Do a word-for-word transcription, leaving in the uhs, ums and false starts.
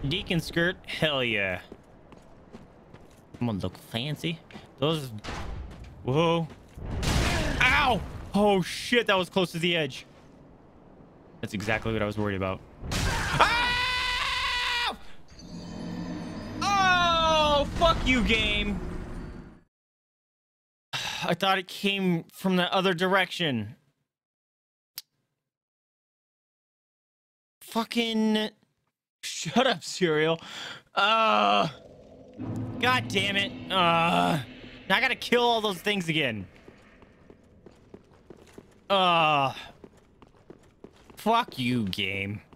Deacon skirt, hell yeah. I'm gonna look fancy. Those. Whoa. Ow! Oh shit, that was close to the edge. That's exactly what I was worried about. Ah! Oh, fuck you, game. I thought it came from the other direction. Fucking shut up, cereal. Uh, God damn it. Uh, now I gotta kill all those things again. Uh, fuck you, game.